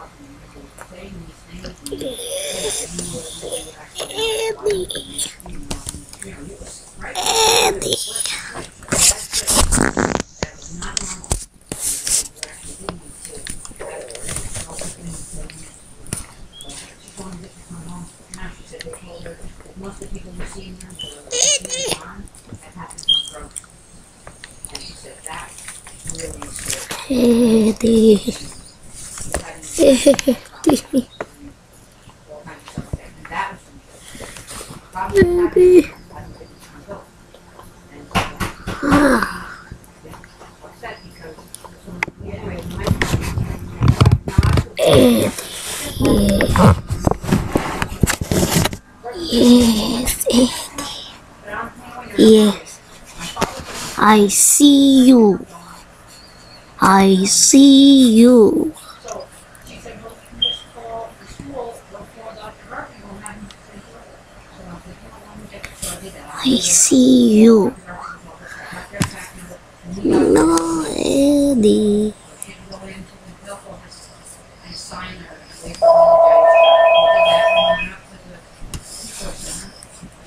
Eddie. Eddie. Eddie. Yes, Eddie. Yes. I see you. I see you. I see you. No, Eddie.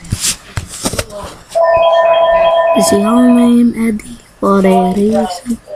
Is your name Eddie for a reason?